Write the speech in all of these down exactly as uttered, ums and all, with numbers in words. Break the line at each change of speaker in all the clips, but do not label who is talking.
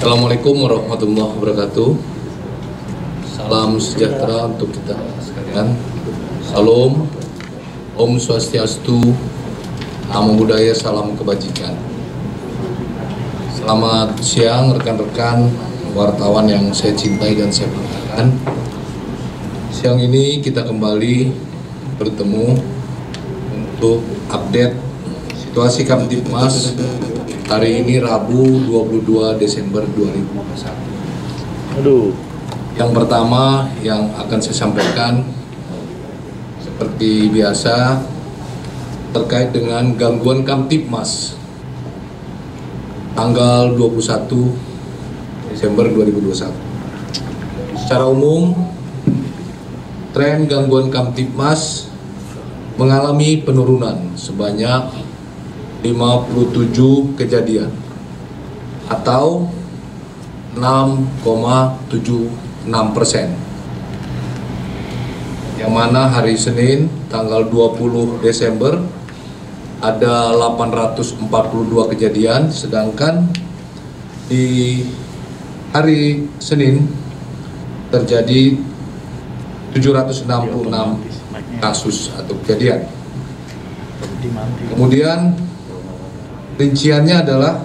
Assalamualaikum warahmatullahi wabarakatuh. Salam sejahtera untuk kita sekalian. Salam, Om Swastiastu, Namo Buddhaya, salam kebajikan. Selamat siang rekan-rekan wartawan yang saya cintai dan saya banggakan. Siang ini kita kembali bertemu untuk update situasi Kamtibmas hari ini Rabu dua puluh dua Desember dua ribu dua puluh satu.
Aduh.
Yang pertama yang akan saya sampaikan seperti biasa terkait dengan gangguan Kamtibmas tanggal dua puluh satu Desember dua ribu dua puluh satu. Secara umum, tren gangguan Kamtibmas mengalami penurunan sebanyak lima puluh tujuh kejadian atau enam koma tujuh enam persen, yang mana hari Senin tanggal dua puluh Desember ada delapan ratus empat puluh dua kejadian, sedangkan di hari Senin terjadi tujuh ratus enam puluh enam kasus atau kejadian. Kemudian rinciannya adalah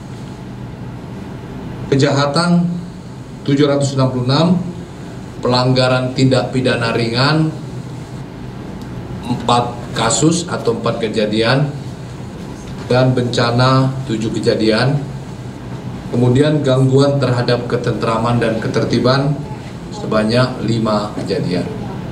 kejahatan tujuh ratus enam puluh enam, pelanggaran tindak pidana ringan empat kasus atau empat kejadian, dan bencana tujuh kejadian. Kemudian gangguan terhadap ketentraman dan ketertiban sebanyak lima kejadian.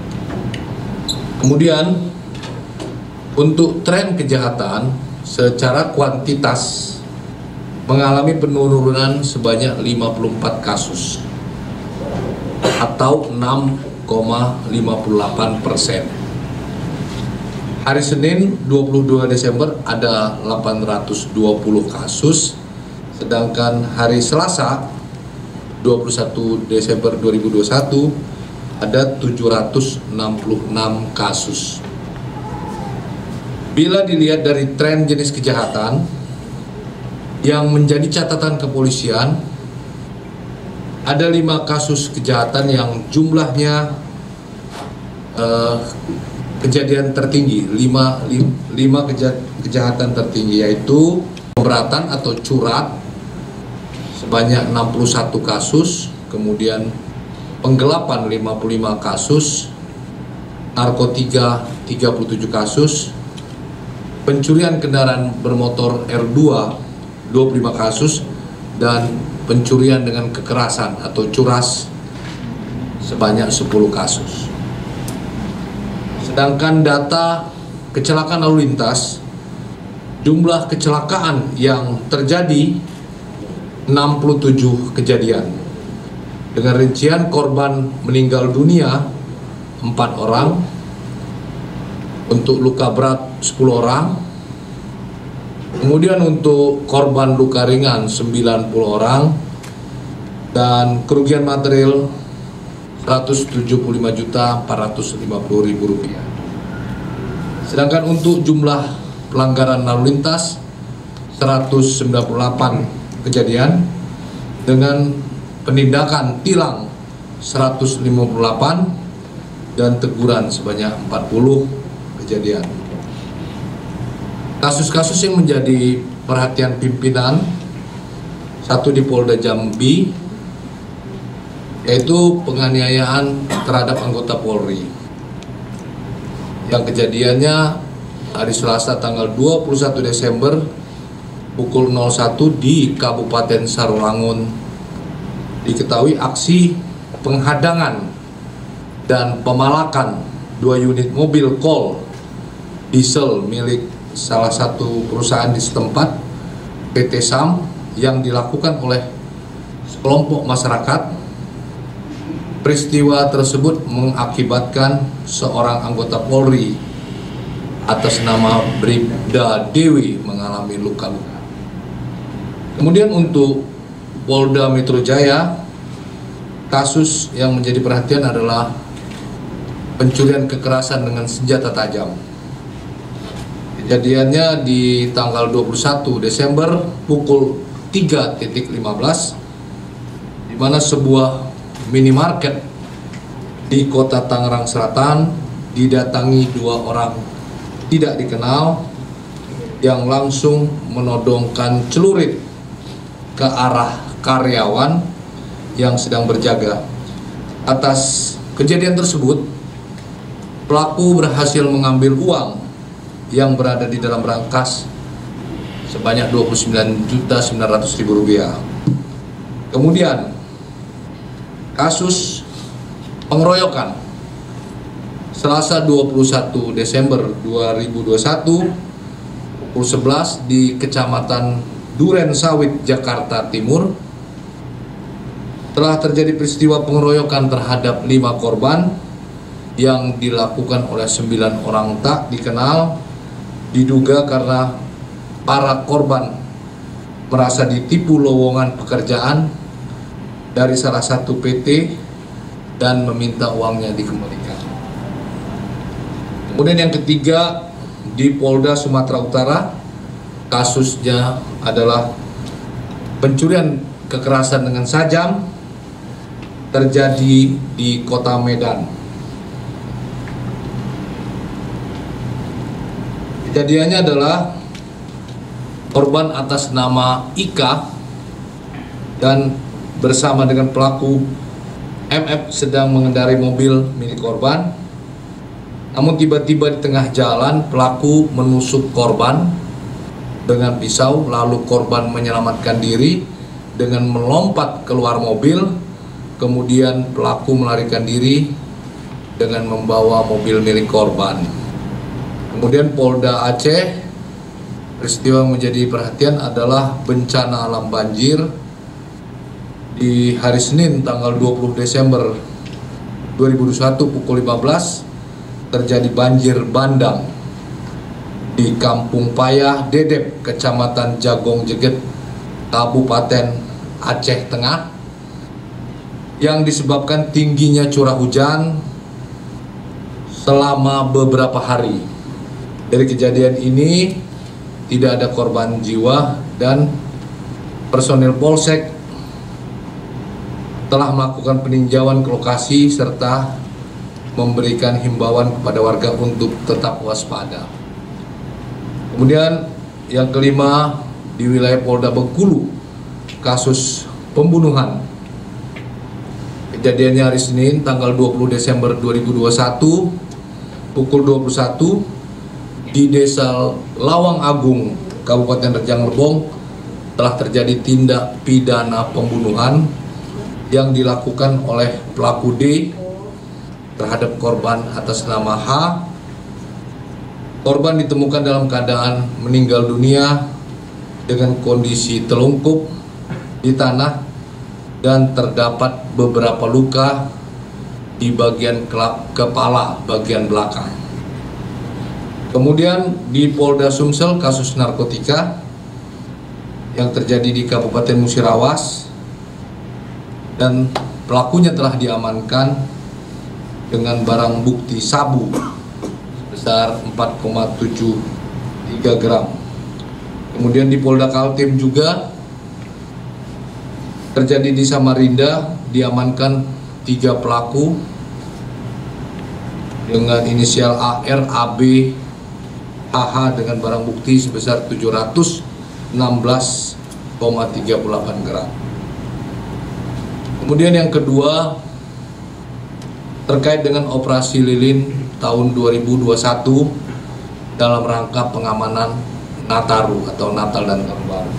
Kemudian untuk tren kejahatan secara kuantitas mengalami penurunan sebanyak lima puluh empat kasus atau enam koma lima puluh delapan persen. Hari Senin dua puluh dua Desember ada delapan ratus dua puluh kasus, sedangkan hari Selasa dua puluh satu Desember dua ribu dua puluh satu ada tujuh ratus enam puluh enam kasus. Bila dilihat dari tren jenis kejahatan yang menjadi catatan kepolisian, ada lima kasus kejahatan yang jumlahnya eh, kejadian tertinggi, lima, lim, lima keja, kejahatan tertinggi, yaitu pemberatan atau curat sebanyak enam puluh satu kasus, kemudian penggelapan lima puluh lima kasus, narkotika tiga puluh tujuh kasus, pencurian kendaraan bermotor R dua dua puluh lima kasus, dan pencurian dengan kekerasan atau curas sebanyak sepuluh kasus. Sedangkan data kecelakaan lalu lintas, jumlah kecelakaan yang terjadi enam puluh tujuh kejadian, dengan rincian korban meninggal dunia empat orang, untuk luka berat sepuluh orang, kemudian untuk korban luka ringan sembilan puluh orang, dan kerugian material seratus tujuh puluh lima juta empat ratus lima puluh ribu rupiah. Sedangkan untuk jumlah pelanggaran lalu lintas seratus sembilan puluh delapan kejadian, dengan penindakan tilang seratus lima puluh delapan dan teguran sebanyak empat puluh kejadian. Kasus-kasus yang menjadi perhatian pimpinan, satu di Polda Jambi, yaitu penganiayaan terhadap anggota Polri, yang kejadiannya hari Selasa tanggal dua puluh satu Desember pukul nol satu di Kabupaten Sarolangun. Diketahui aksi penghadangan dan pemalakan dua unit mobil kol diesel milik salah satu perusahaan di setempat, P T Sam, yang dilakukan oleh sekelompok masyarakat. Peristiwa tersebut mengakibatkan seorang anggota Polri atas nama Bribda Dewi mengalami luka-luka. Kemudian untuk Polda Metro Jaya, kasus yang menjadi perhatian adalah pencurian kekerasan dengan senjata tajam. Kejadiannya di tanggal dua puluh satu Desember pukul tiga lima belas mana sebuah minimarket di kota Tangerang Selatan didatangi dua orang tidak dikenal yang langsung menodongkan celurit ke arah karyawan yang sedang berjaga. Atas kejadian tersebut, pelaku berhasil mengambil uang yang berada di dalam berangkas sebanyak dua puluh sembilan juta sembilan ratus ribu rupiah. Kemudian kasus pengeroyokan Selasa dua puluh satu Desember dua ribu dua puluh satu pukul sebelas di Kecamatan Duren Sawit, Jakarta Timur telah terjadi peristiwa pengeroyokan terhadap lima korban yang dilakukan oleh sembilan orang tak dikenal, diduga karena para korban merasa ditipu lowongan pekerjaan dari salah satu P T dan meminta uangnya dikembalikan. Kemudian yang ketiga, di Polda Sumatera Utara, kasusnya adalah pencurian kekerasan dengan sajam terjadi di Kota Medan. Kejadiannya adalah korban atas nama Ika dan bersama dengan pelaku M F sedang mengendarai mobil milik korban. Namun tiba-tiba di tengah jalan pelaku menusuk korban dengan pisau, lalu korban menyelamatkan diri dengan melompat keluar mobil. Kemudian pelaku melarikan diri dengan membawa mobil milik korban. Kemudian Polda Aceh, peristiwa yang menjadi perhatian adalah bencana alam banjir di hari Senin tanggal dua puluh Desember dua ribu dua puluh satu pukul lima belas terjadi banjir bandang di Kampung Payah Dedep, Kecamatan Jagong Jeget, Kabupaten Aceh Tengah, yang disebabkan tingginya curah hujan selama beberapa hari. Dari kejadian ini tidak ada korban jiwa dan personil Polsek telah melakukan peninjauan ke lokasi serta memberikan himbauan kepada warga untuk tetap waspada. Kemudian yang kelima, di wilayah Polda Bengkulu, kasus pembunuhan. Kejadiannya hari Senin tanggal dua puluh Desember dua ribu dua puluh satu pukul dua puluh satu di Desa Lawang Agung, Kabupaten Rejang Lebong telah terjadi tindak pidana pembunuhan yang dilakukan oleh pelaku D terhadap korban atas nama H. Korban ditemukan dalam keadaan meninggal dunia dengan kondisi telungkup di tanah dan terdapat beberapa luka di bagian kepala bagian belakang. Kemudian di Polda Sumsel, kasus narkotika yang terjadi di Kabupaten Musirawas dan pelakunya telah diamankan dengan barang bukti sabu sebesar empat koma tujuh tiga gram. Kemudian di Polda Kaltim juga terjadi di Samarinda, diamankan tiga pelaku dengan inisial A R, A B, A H dengan barang bukti sebesar tujuh ratus enam belas koma tiga delapan gram. Kemudian yang kedua, terkait dengan operasi lilin tahun dua ribu dua puluh satu dalam rangka pengamanan Nataru atau Natal dan Tahun Baru.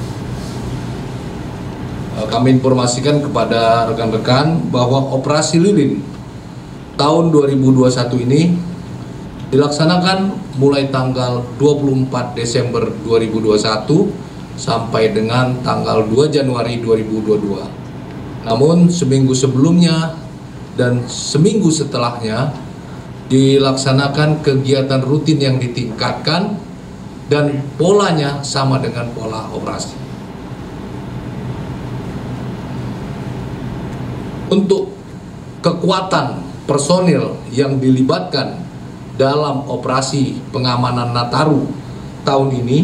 Kami informasikan kepada rekan-rekan bahwa operasi lilin tahun dua ribu dua puluh satu ini dilaksanakan mulai tanggal dua puluh empat Desember dua ribu dua puluh satu sampai dengan tanggal dua Januari dua ribu dua puluh dua. Namun seminggu sebelumnya dan seminggu setelahnya dilaksanakan kegiatan rutin yang ditingkatkan dan polanya sama dengan pola operasi. Untuk kekuatan personil yang dilibatkan dalam operasi pengamanan Nataru tahun ini,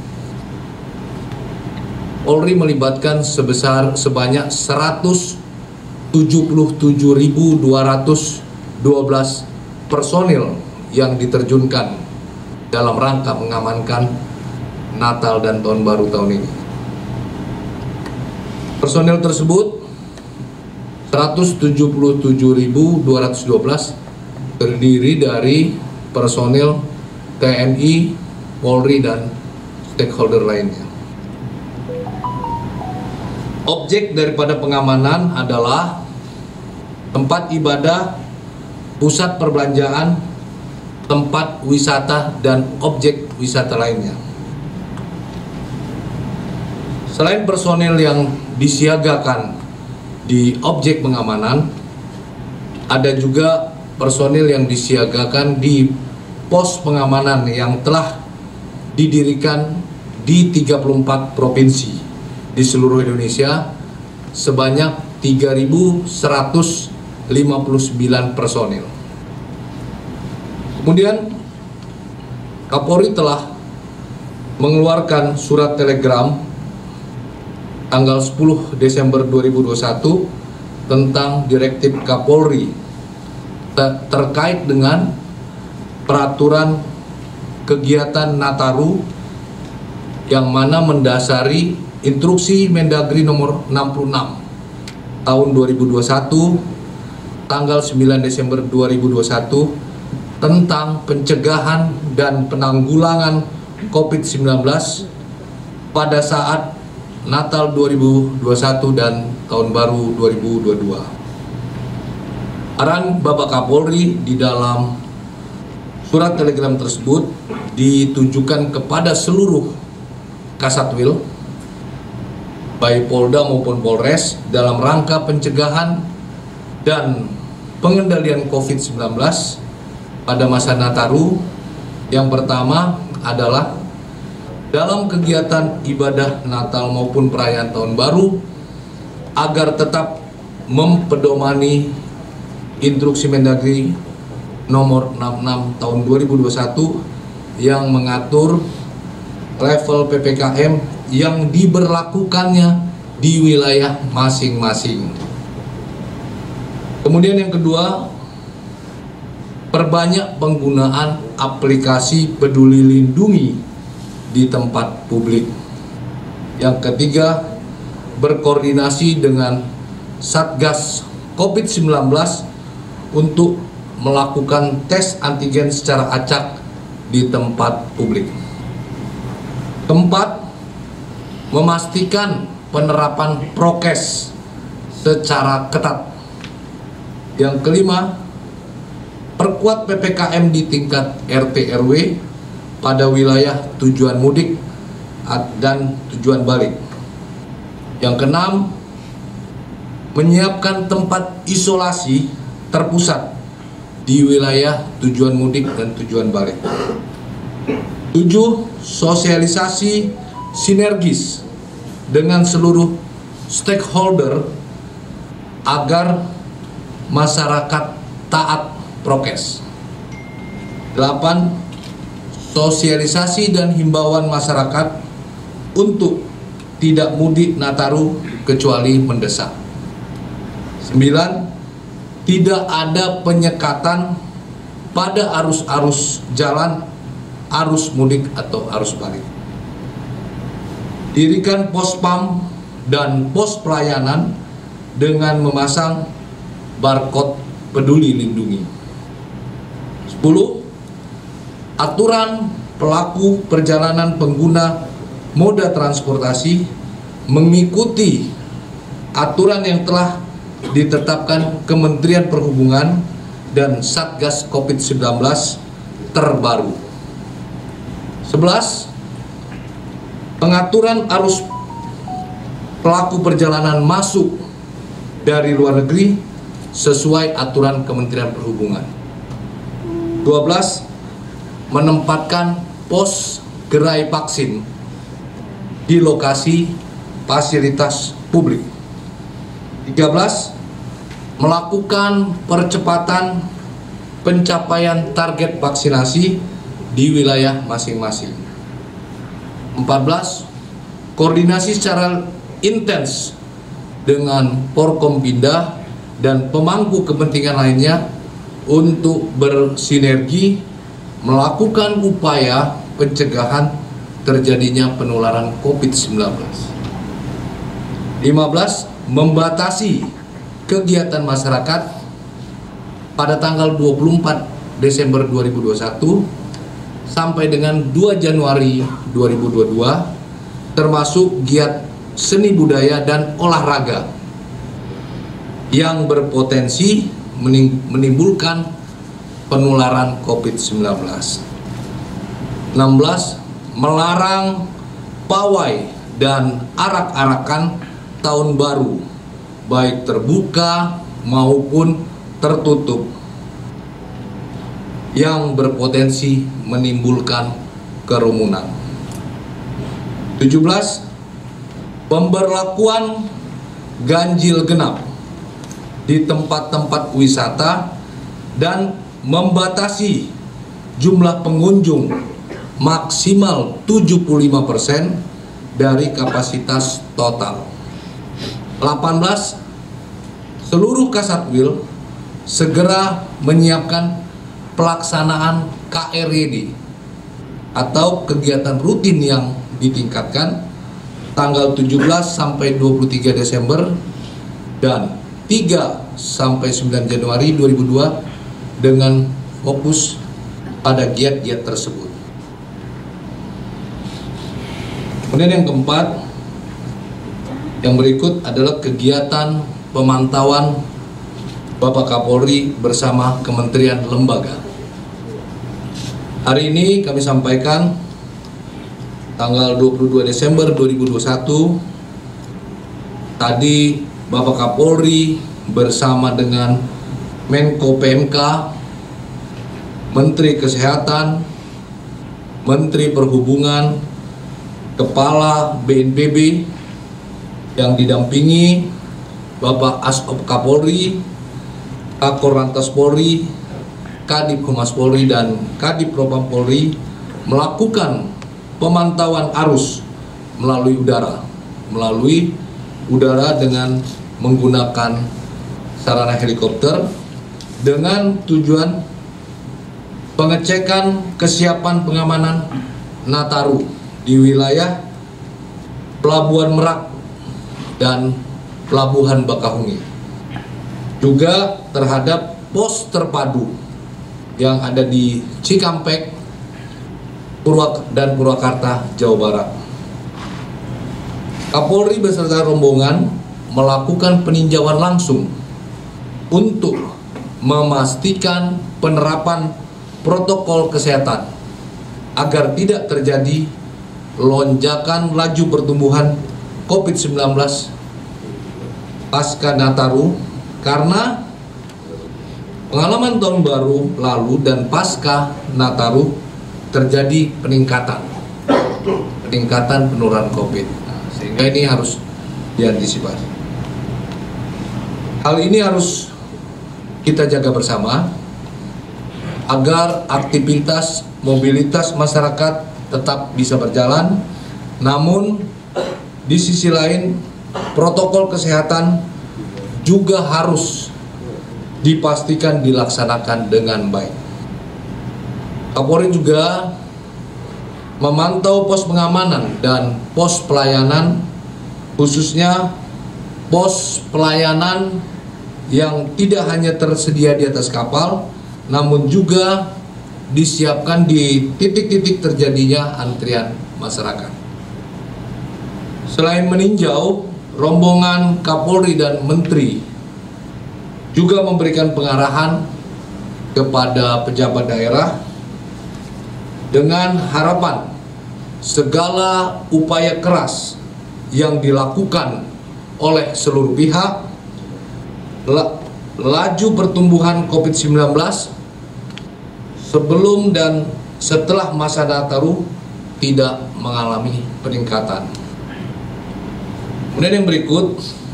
Polri melibatkan sebesar sebanyak seratus tujuh puluh tujuh ribu dua ratus dua belas personil yang diterjunkan dalam rangka mengamankan Natal dan Tahun Baru tahun ini. Personil tersebut seratus tujuh puluh tujuh ribu dua ratus dua belas terdiri dari personil T N I, Polri, dan stakeholder lainnya. Objek daripada pengamanan adalah tempat ibadah, pusat perbelanjaan, tempat wisata, dan objek wisata lainnya. Selain personel yang disiagakan di objek pengamanan, ada juga personil yang disiagakan di pos pengamanan yang telah didirikan di tiga puluh empat provinsi di seluruh Indonesia sebanyak tiga ribu seratus lima puluh sembilan personil. Kemudian Kapolri telah mengeluarkan surat telegram tanggal sepuluh Desember dua ribu dua puluh satu tentang Direktif Kapolri ter terkait dengan peraturan kegiatan Nataru yang mana mendasari Instruksi Mendagri nomor enam puluh enam tahun dua ribu dua puluh satu tanggal sembilan Desember dua ribu dua puluh satu tentang pencegahan dan penanggulangan COVID sembilan belas pada saat Natal dua ribu dua puluh satu dan Tahun Baru dua ribu dua puluh dua. Arahan Bapak Kapolri di dalam surat telegram tersebut ditujukan kepada seluruh Kasatwil, baik Polda maupun Polres, dalam rangka pencegahan dan pengendalian COVID sembilan belas pada masa Nataru. Yang pertama adalah dalam kegiatan ibadah Natal maupun perayaan Tahun Baru agar tetap mempedomani Instruksi Mendagri nomor enam puluh enam tahun dua ribu dua puluh satu yang mengatur level P P K M yang diberlakukannya di wilayah masing-masing. Kemudian yang kedua, perbanyak penggunaan aplikasi Peduli Lindungi di tempat publik. Yang ketiga, berkoordinasi dengan Satgas COVID sembilan belas untuk melakukan tes antigen secara acak di tempat publik. Keempat, memastikan penerapan prokes secara ketat. Yang kelima, perkuat P P K M di tingkat R T R W pada wilayah tujuan mudik dan tujuan balik. Yang keenam, menyiapkan tempat isolasi terpusat di wilayah tujuan mudik dan tujuan balik. Tujuh, sosialisasi sinergis dengan seluruh stakeholder agar masyarakat taat prokes. Delapan, sosialisasi dan himbauan masyarakat untuk tidak mudik Nataru kecuali mendesak. Sembilan, tidak ada penyekatan pada arus-arus jalan, arus mudik atau arus balik. Dirikan pospam dan pos pelayanan dengan memasang barcode Peduli Lindungi. Sepuluh, aturan pelaku perjalanan pengguna moda transportasi mengikuti aturan yang telah ditetapkan Kementerian Perhubungan dan Satgas COVID sembilan belas terbaru. Sebelas, pengaturan arus pelaku perjalanan masuk dari luar negeri sesuai aturan Kementerian Perhubungan. Dua belas, menempatkan pos gerai vaksin di lokasi fasilitas publik. Tiga belas, melakukan percepatan pencapaian target vaksinasi di wilayah masing-masing. Empat belas, koordinasi secara intens dengan Porkompinda dan pemangku kepentingan lainnya untuk bersinergi melakukan upaya pencegahan terjadinya penularan COVID sembilan belas. lima belas. Membatasi kegiatan masyarakat pada tanggal dua puluh empat Desember dua ribu dua puluh satu sampai dengan dua Januari dua ribu dua puluh dua, termasuk giat seni budaya dan olahraga yang berpotensi menimbulkan penularan COVID sembilan belas. enam belas. Melarang pawai dan arak-arakan tahun baru, baik terbuka maupun tertutup, yang berpotensi menimbulkan kerumunan. tujuh belas. Pemberlakuan ganjil genap di tempat-tempat wisata dan membatasi jumlah pengunjung maksimal tujuh puluh lima persen dari kapasitas total. delapan belas. Seluruh Kasatwil segera menyiapkan pelaksanaan K R Y D atau kegiatan rutin yang ditingkatkan tanggal tujuh belas sampai dua puluh tiga Desember dan tiga sampai sembilan Januari dua ribu dua dengan fokus pada giat-giat tersebut. Kemudian yang keempat, yang berikut adalah kegiatan pemantauan Bapak Kapolri bersama Kementerian Lembaga. Hari ini kami sampaikan tanggal dua puluh dua Desember dua ribu dua puluh satu, tadi Bapak Kapolri bersama dengan Menko P M K, Menteri Kesehatan, Menteri Perhubungan, Kepala B N P B yang didampingi Bapak Asop Kapolri, Kakor Lantas Polri, Kadip Humas Polri, dan Kadip Propam Polri melakukan pemantauan arus melalui udara, melalui udara dengan menggunakan sarana helikopter dengan tujuan pengecekan kesiapan pengamanan Nataru di wilayah Pelabuhan Merak dan Pelabuhan Bakahuni, juga terhadap pos terpadu yang ada di Cikampek dan Purwakarta, Jawa Barat. Kapolri beserta rombongan melakukan peninjauan langsung untuk memastikan penerapan protokol kesehatan agar tidak terjadi lonjakan laju pertumbuhan COVID sembilan belas pasca Nataru, karena pengalaman tahun baru lalu dan pasca Nataru terjadi peningkatan peningkatan penularan COVID, nah, sehingga ini harus diantisipasi. Hal ini harus kita jaga bersama agar aktivitas mobilitas masyarakat tetap bisa berjalan, namun di sisi lain protokol kesehatan juga harus dipastikan dilaksanakan dengan baik. Kapolri juga memantau pos pengamanan dan pos pelayanan, khususnya pos pelayanan yang tidak hanya tersedia di atas kapal, namun juga disiapkan di titik-titik terjadinya antrian masyarakat. Selain meninjau, rombongan Kapolri dan Menteri juga memberikan pengarahan kepada pejabat daerah dengan harapan segala upaya keras yang dilakukan oleh seluruh pihak, laju pertumbuhan COVID sembilan belas sebelum dan setelah masa Nataru tidak mengalami peningkatan. Kemudian yang berikut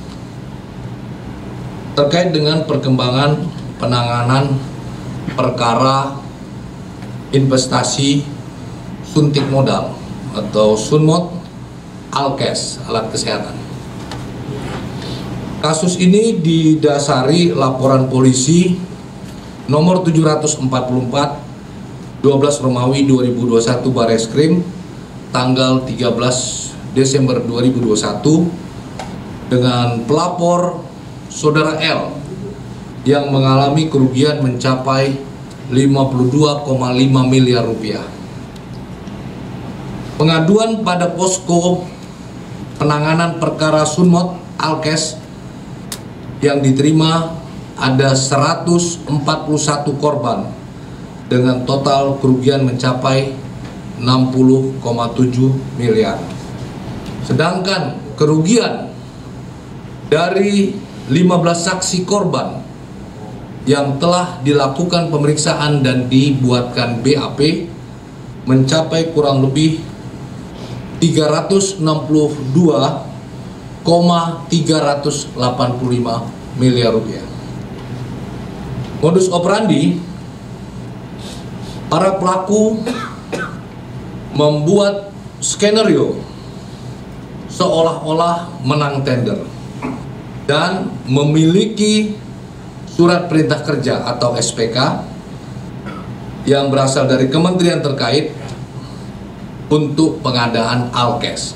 terkait dengan perkembangan penanganan perkara investasi suntik modal atau Sunmod Alkes, alat kesehatan. K Kasus ini didasari laporan polisi nomor tujuh ratus empat puluh empat dua belas Romawi dua ribu dua puluh satu Bareskrim tanggal tiga belas Desember dua ribu dua puluh satu dengan pelapor saudara L yang mengalami kerugian mencapai lima puluh dua koma lima miliar rupiah. Pengaduan pada posko penanganan perkara Sunmot Alkes yang diterima ada seratus empat puluh satu korban dengan total kerugian mencapai enam puluh koma tujuh miliar. Sedangkan kerugian dari lima belas saksi korban yang telah dilakukan pemeriksaan dan dibuatkan B A P mencapai kurang lebih tiga ratus enam puluh dua koma tiga ratus delapan puluh lima miliar rupiah. Modus operandi para pelaku membuat skenario seolah-olah menang tender dan memiliki surat perintah kerja atau S P K yang berasal dari kementerian terkait untuk pengadaan Alkes.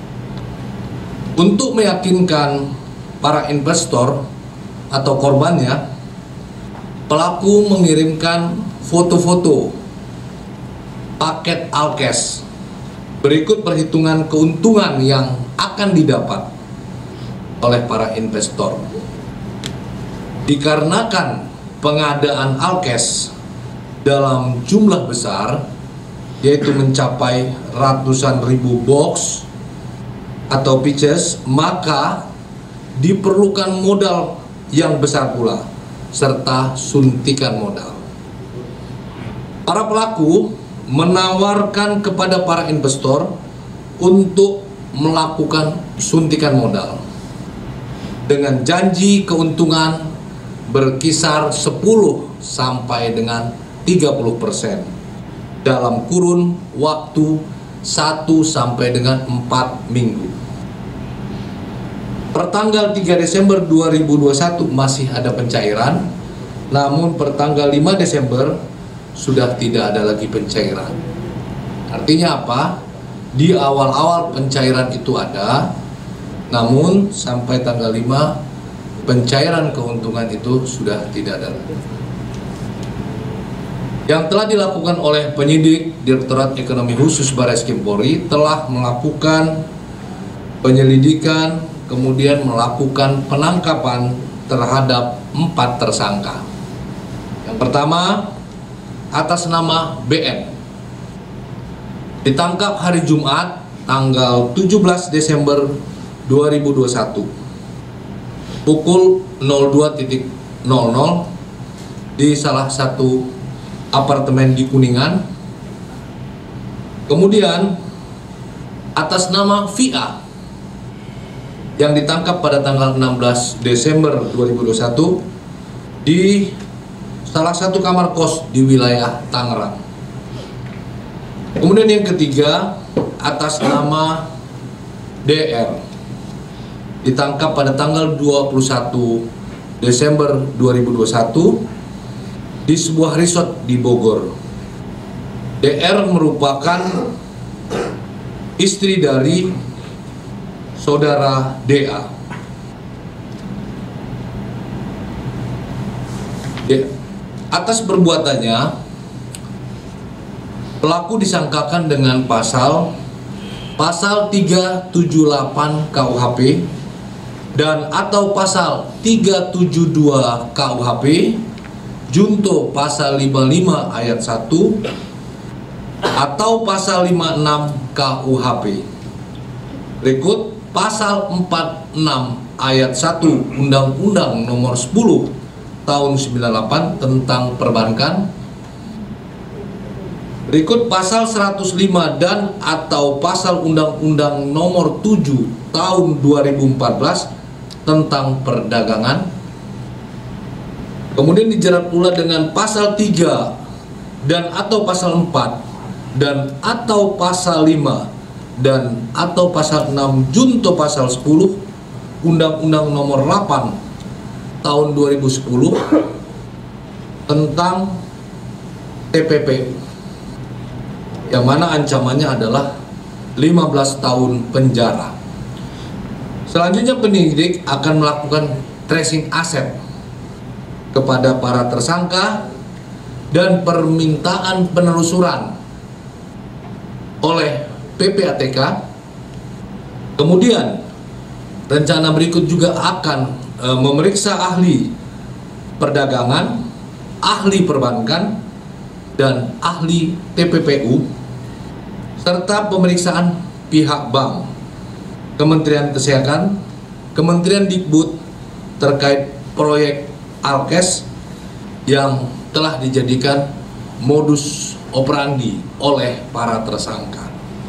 Untuk meyakinkan para investor atau korbannya, pelaku mengirimkan foto-foto paket Alkes berikut perhitungan keuntungan yang akan didapat oleh para investor. Dikarenakan pengadaan Alkes dalam jumlah besar, yaitu mencapai ratusan ribu box atau pieces, maka diperlukan modal yang besar pula serta suntikan modal. Para pelaku menawarkan kepada para investor untuk melakukan suntikan modal dengan janji keuntungan berkisar sepuluh sampai dengan tiga puluh persen dalam kurun waktu satu sampai dengan empat minggu. Pertanggal tiga Desember dua ribu dua puluh satu masih ada pencairan, namun pertanggal lima Desember sudah tidak ada lagi pencairan. Artinya apa? Di awal-awal pencairan itu ada, namun sampai tanggal lima pencairan keuntungan itu sudah tidak ada lagi. Yang telah dilakukan oleh penyidik Direktorat Ekonomi Khusus Bareskrim Polri telah melakukan penyelidikan, kemudian melakukan penangkapan terhadap empat tersangka. Yang pertama, atas nama B N, ditangkap hari Jumat tanggal tujuh belas Desember dua ribu dua puluh satu pukul nol dua nol nol di salah satu apartemen di Kuningan. Kemudian atas nama V A yang ditangkap pada tanggal enam belas Desember dua ribu dua puluh satu di salah satu kamar kos di wilayah Tangerang. Kemudian yang ketiga, atas nama D R, ditangkap pada tanggal dua puluh satu Desember dua ribu dua puluh satu di sebuah resort di Bogor. D R merupakan istri dari saudara D A. Atas perbuatannya, pelaku disangkakan dengan pasal pasal tiga tujuh delapan K U H P dan atau pasal tiga tujuh dua K U H P junto pasal lima puluh lima ayat satu atau pasal lima puluh enam K U H P. Berikut pasal empat puluh enam ayat satu Undang-Undang Nomor sepuluh tahun sembilan puluh delapan tentang perbankan. Berikut pasal seratus lima dan atau pasal Undang-Undang Nomor tujuh tahun dua ribu empat belas tentang perdagangan. Kemudian dijerat pula dengan pasal tiga dan atau pasal empat dan atau pasal lima dan atau pasal enam junto pasal sepuluh Undang-Undang Nomor delapan Tahun dua ribu sepuluh tentang T P P U, yang mana ancamannya adalah lima belas tahun penjara. Selanjutnya penyidik akan melakukan tracing aset kepada para tersangka dan permintaan penelusuran oleh P P A T K. Kemudian rencana berikut juga akan e, memeriksa ahli perdagangan, ahli perbankan, dan ahli T P P U, serta pemeriksaan pihak bank, Kementerian Kesehatan, Kementerian Dikbud terkait proyek Alkes yang telah dijadikan modus operandi oleh para tersangka.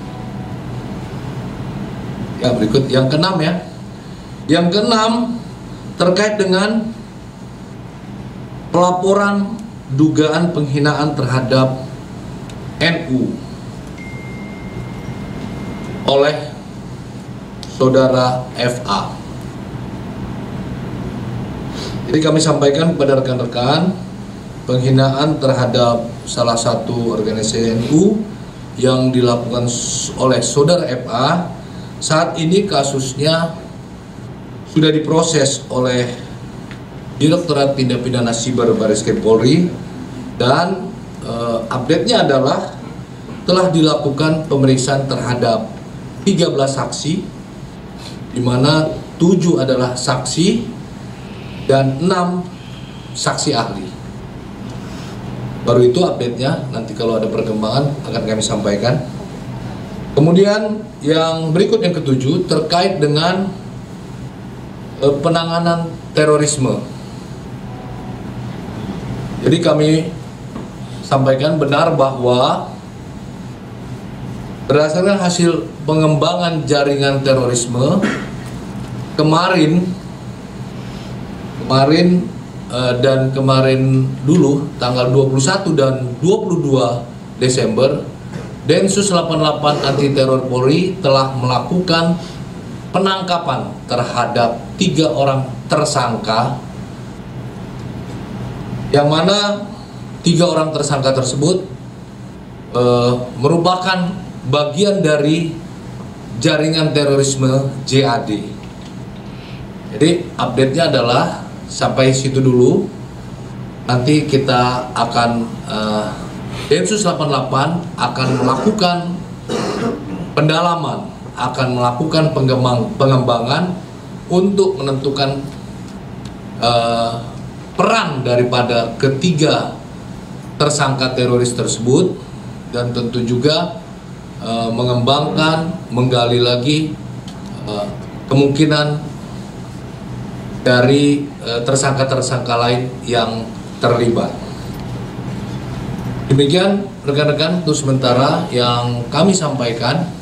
Ya, berikut yang keenam ya. Yang keenam terkait dengan pelaporan dugaan penghinaan terhadap N U oleh saudara F A. Jadi kami sampaikan kepada rekan-rekan, penghinaan terhadap salah satu organisasi N U yang dilakukan oleh saudara F A, saat ini kasusnya sudah diproses oleh Direktorat Tindak Pidana Siber Bareskrim Polri, dan e, update-nya adalah telah dilakukan pemeriksaan terhadap tiga belas saksi, di mana tujuh adalah saksi dan enam saksi ahli. Baru itu update-nya, nanti kalau ada perkembangan akan kami sampaikan. Kemudian yang berikut, yang ketujuh, terkait dengan e, penanganan terorisme. Jadi kami sampaikan benar bahwa berdasarkan hasil pengembangan jaringan terorisme kemarin kemarin uh, dan kemarin dulu tanggal dua puluh satu dan dua puluh dua Desember, Densus delapan puluh delapan Anti Teror Polri telah melakukan penangkapan terhadap tiga orang tersangka, yang mana tiga orang tersangka tersebut uh, merupakan bagian dari jaringan terorisme J A D. Jadi update-nya adalah sampai situ dulu. Nanti kita akan uh, Densus delapan puluh delapan akan melakukan pendalaman, akan melakukan pengembang, pengembangan untuk menentukan uh, peran daripada ketiga tersangka teroris tersebut, dan tentu juga uh, mengembangkan, menggali lagi uh, kemungkinan dari tersangka-tersangka lain yang terlibat. Demikian rekan-rekan untuk sementara yang kami sampaikan.